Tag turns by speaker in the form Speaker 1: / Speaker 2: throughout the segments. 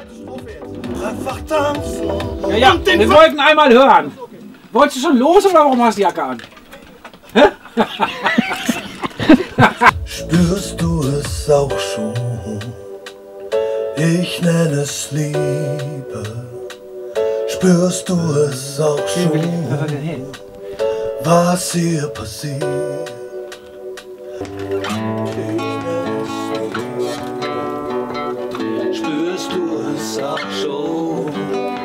Speaker 1: Einfach tanzen.
Speaker 2: Ja, ja, wir wollten einmal hören. Wolltest du schon los oder warum hast du die Jacke an? Hä?
Speaker 1: Spürst du es auch schon? Ich nenne es Liebe. Spürst du es auch schon? Was hier passiert? Spürst du es auch schon?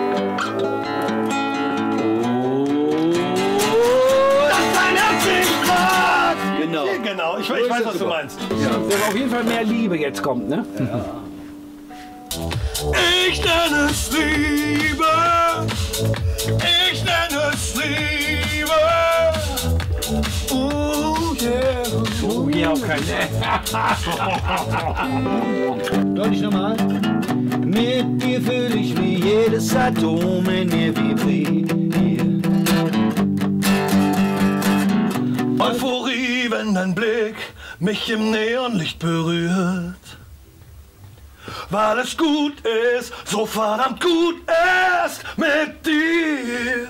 Speaker 1: Genau, ich weiß, was du meinst.
Speaker 2: Ja, dass auf jeden Fall mehr Liebe jetzt kommt, ne?
Speaker 1: Ja. Ich nenne es Liebe. Ich nenne es Liebe. Oh yeah.
Speaker 2: Oh yeah, okay.
Speaker 3: Deutlich nochmal. Mit dir fühle ich wie jedes Atom in mir vibriert.
Speaker 1: Euphorie, wenn dein Blick mich im Neonlicht berührt. Weil es gut ist, so verdammt gut ist mit dir.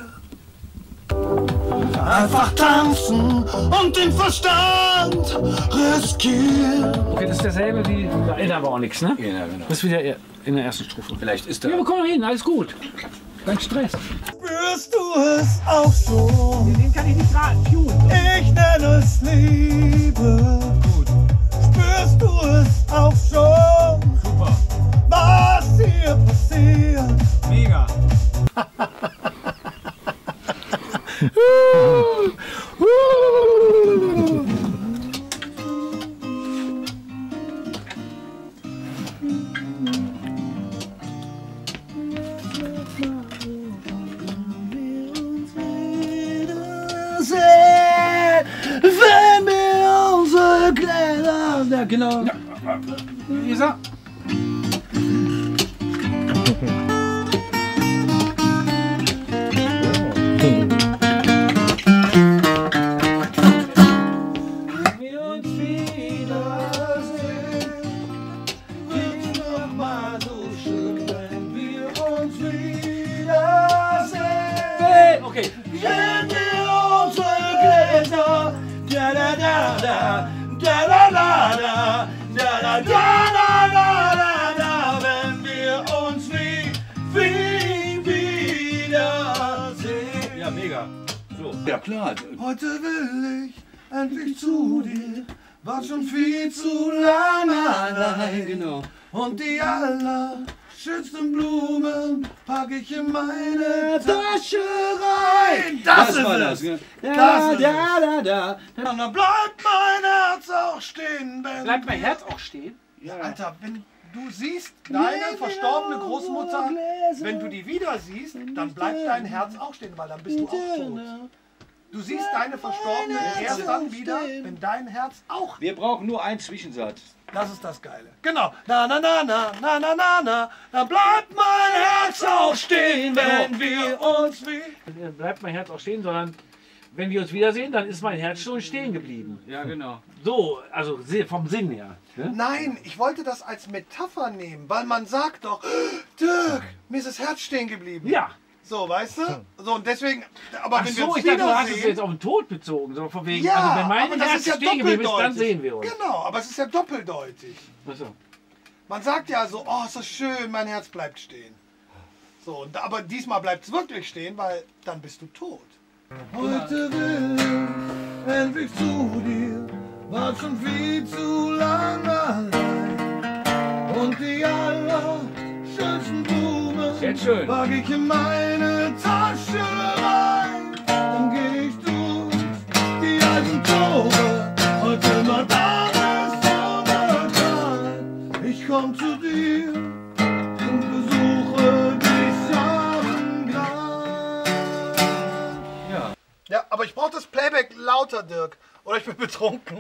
Speaker 1: Einfach tanzen und den Verstand riskieren.
Speaker 2: Okay, das ist derselbe wie. Da ändern wir auch nichts, ne?
Speaker 4: Ja, genau.
Speaker 2: Das ist wieder in der ersten Strophe.
Speaker 4: Vielleicht ist da.
Speaker 2: Ja, wir kommen hin, alles gut. Kein Stress.
Speaker 1: Spürst du es auch schon?
Speaker 2: Den kann ich nicht tun.
Speaker 1: Ich nenne es Liebe. Gut. Spürst du es auch schon?
Speaker 3: Super.
Speaker 1: Was hier passiert?
Speaker 3: Mega.
Speaker 1: Wenn wir unsere Kleider...
Speaker 3: Ja, genau.
Speaker 2: Ja, Lisa.
Speaker 1: wir uns wiedersehen, ist noch mal so schön, wenn wir uns wiedersehen.
Speaker 2: Okay.
Speaker 1: Wenn wir unsere Gläser, da da da da, da da da da, da da da da da da, wenn wir uns wiedersehen.
Speaker 3: Ja, mega. So.
Speaker 4: Ja, klar.
Speaker 1: Heute will ich endlich zu dir, war schon viel zu lange allein.
Speaker 3: Genau.
Speaker 1: Und die allerschönsten Blumen pack ich in meine Tasche rein. Das ist
Speaker 3: war
Speaker 1: es.
Speaker 3: das. Ja.
Speaker 1: Das ist
Speaker 3: Da.
Speaker 1: Und dann bleibt mein Herz auch stehen, wenn...
Speaker 2: Bleibt mein Herz auch stehen?
Speaker 1: Alter, wenn du siehst deine verstorbene Großmutter, wenn du die wieder siehst, dann bleibt dein Herz auch stehen, weil dann bist du auch tot. Du siehst deine Verstorbene erst dann wieder, wenn dein Herz auch...
Speaker 3: Wir brauchen nur einen Zwischensatz.
Speaker 1: Das ist das Geile. Genau. Na na na na na na na na. Dann bleibt mein Herz auch stehen, wenn wir uns
Speaker 2: Bleibt mein Herz auch stehen, sondern wenn wir uns wiedersehen, dann ist mein Herz schon stehen geblieben.
Speaker 3: Ja, genau.
Speaker 2: So, also vom Sinn her. Ne?
Speaker 1: Nein, ich wollte das als Metapher nehmen, weil man sagt doch, Dirk, mir ist das Herz stehen geblieben.
Speaker 2: Ja.
Speaker 1: So, weißt du? So, und deswegen, aber
Speaker 2: Ach
Speaker 1: wenn wir
Speaker 2: so,
Speaker 1: uns
Speaker 2: ich dachte, du hast es
Speaker 1: wiedersehen...
Speaker 2: jetzt auf den Tod bezogen. So von wegen,
Speaker 1: Ja,
Speaker 2: also wenn mein
Speaker 1: aber das
Speaker 2: Herz
Speaker 1: ist ja
Speaker 2: stehen geblieben ist, dann
Speaker 1: doppeldeutig.
Speaker 2: sehen wir uns.
Speaker 1: Genau, aber es ist ja doppeldeutig.
Speaker 2: Ach so.
Speaker 1: Man sagt ja so, oh, ist das schön, mein Herz bleibt stehen. So, aber diesmal bleibt es wirklich stehen, weil dann bist du tot. Heute will ich endlich zu dir, war schon viel zu lange allein. Und die allerschönsten Blumen
Speaker 2: Jetzt schön.
Speaker 1: pack ich in meine Tasche rein. Dann geh ich durch die alten Tore, heute mal da ist Sommertag. Ich komm zu dir und besuche dich am Grab. Ja, aber ich brauche das Playback lauter, Dirk. Oder ich bin betrunken.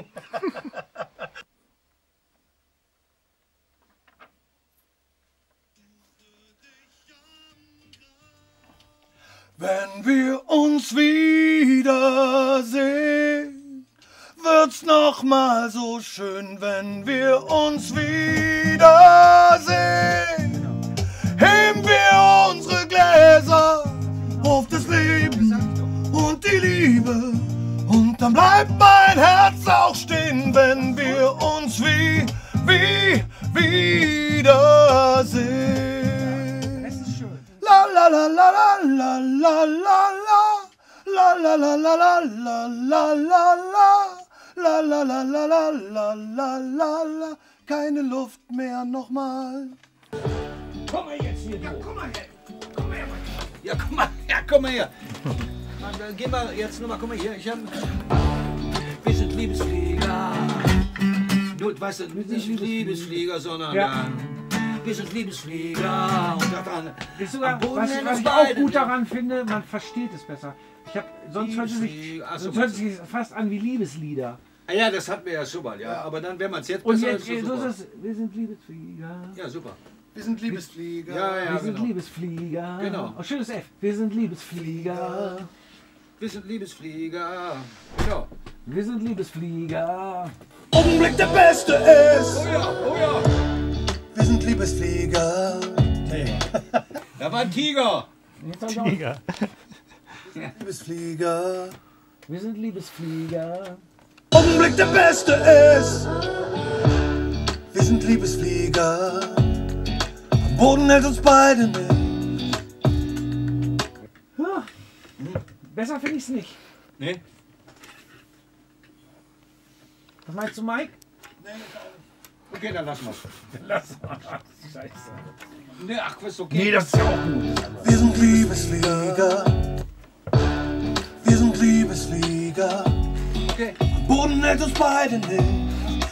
Speaker 1: Wenn wir uns wiedersehen, wird's noch mal so schön, wenn wir uns wiedersehen. la la la la la la la la la la la la la la la la la la. Keine Luft mehr nochmal.
Speaker 2: Komm mal jetzt hier,
Speaker 1: Ja,
Speaker 2: du.
Speaker 1: komm mal her. Komm her.
Speaker 3: Ja, komm mal her. Dann gehen wir jetzt nochmal, komm mal hier. Wir sind Liebesflieger. Du weißt nicht Liebesflieger, sondern
Speaker 2: Ja.
Speaker 3: wir sind Liebesflieger. Und daran,
Speaker 2: Ist sogar,
Speaker 3: am Boden
Speaker 2: was
Speaker 3: nennen
Speaker 2: ich
Speaker 3: uns
Speaker 2: auch
Speaker 3: beide
Speaker 2: gut daran finde, man versteht es besser. Sonst hört es sich,
Speaker 3: Liebesflieger. Ach so,
Speaker 2: sonst hört es sich fast an wie Liebeslieder.
Speaker 3: Ah ja, das hatten wir ja schon mal, ja. Aber dann, wenn man es jetzt
Speaker 2: Und
Speaker 3: besser
Speaker 2: jetzt,
Speaker 3: ist,
Speaker 2: so
Speaker 3: super.
Speaker 2: ist es, wir sind Liebesflieger.
Speaker 3: Ja, super.
Speaker 1: Wir sind Liebesflieger.
Speaker 3: Ja, ja,
Speaker 2: Wir sind
Speaker 3: genau.
Speaker 2: Liebesflieger.
Speaker 3: Genau.
Speaker 2: Oh, schönes F. Wir sind Liebesflieger.
Speaker 3: Wir sind Liebesflieger. Genau.
Speaker 2: Wir sind Liebesflieger.
Speaker 1: Augenblick der Beste ist.
Speaker 3: Oh ja, oh ja.
Speaker 1: Wir sind Liebesflieger.
Speaker 3: Da war ein Tiger.
Speaker 2: Jetzt hab ich auch-
Speaker 1: Liebesflieger.
Speaker 2: Wir sind Liebesflieger.
Speaker 1: Augenblick der Beste ist. Wir sind Liebesflieger. Am Boden hält uns beide nicht.
Speaker 2: Ja. Besser finde ich es nicht.
Speaker 3: Nee?
Speaker 2: Was meinst du, Mike?
Speaker 3: Okay, dann lass mal.
Speaker 2: Scheiße.
Speaker 3: Nee, ach, ist okay.
Speaker 2: Das ist ja auch gut.
Speaker 1: Wir sind Liebesflieger. Wir sind Liebesflieger.
Speaker 3: Okay.
Speaker 1: Am Boden hält uns beide nicht.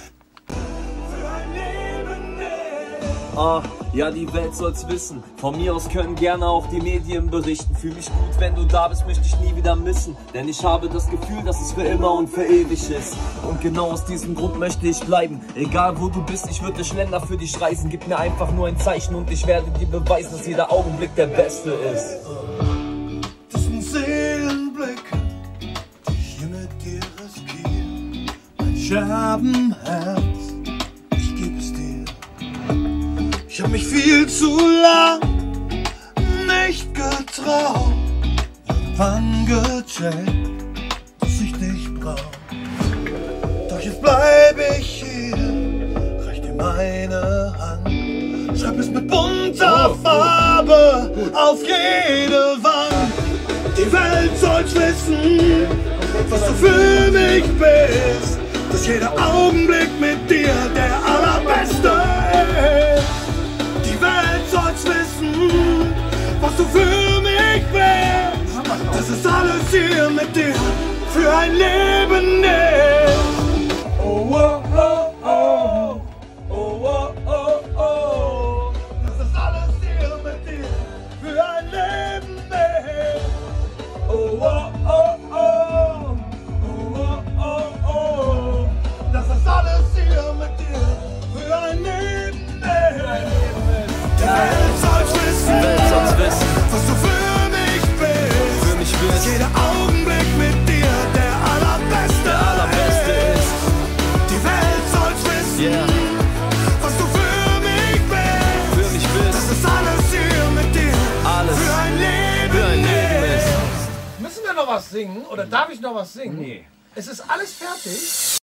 Speaker 4: Ah, ja, die Welt soll's wissen. Von mir aus können gerne auch die Medien berichten. Fühl mich gut, wenn du da bist, möchte ich nie wieder missen. Denn ich habe das Gefühl, dass es für immer und für ewig ist. Und genau aus diesem Grund möchte ich bleiben. Egal wo du bist, ich würde durch Länder für dich reisen. Gib mir einfach nur ein Zeichen und ich werde dir beweisen, dass jeder Augenblick der beste ist.
Speaker 1: Das sind Seelenblicke, die ich hier mit dir riskiere. Mein Scherbenherz, ich gebe es dir. Ich hab mich viel zu lang nicht getraut. Irgendwann gecheckt, dass ich dich brauch. Doch jetzt bleib ich hier, reich dir meine Hand. Schreib es mit bunter Farbe auf jede Wand. Die Welt soll's wissen, was du für mich bist. Dass jeder Augenblick mit dir der allerbeste ist. Die Welt soll's wissen, was du für mich bist. Das ist alles hier mit dir für ein Leben ist. Oh, oh, oh, oh. Oh, oh, oh, oh. Das ist alles hier mit dir für ein Leben ist. Oh, oh, oh, oh. Oh, oh, oh, oh. Das ist alles hier mit dir für ein Leben ist. Die Welt soll's wissen, was du für mich bist.
Speaker 4: Für mich bist.
Speaker 1: Jeder Augenblick mit dir der allerbeste ist. Die Welt soll's wissen,
Speaker 4: Yeah.
Speaker 1: was du für mich bist.
Speaker 4: Für mich
Speaker 1: Das
Speaker 4: bist.
Speaker 1: ist alles hier mit dir
Speaker 4: Alles
Speaker 1: für ein Leben,
Speaker 4: für ein Leben ist.
Speaker 1: Müssen wir noch was singen oder darf ich noch was singen?
Speaker 2: Nee.
Speaker 1: Es ist alles fertig.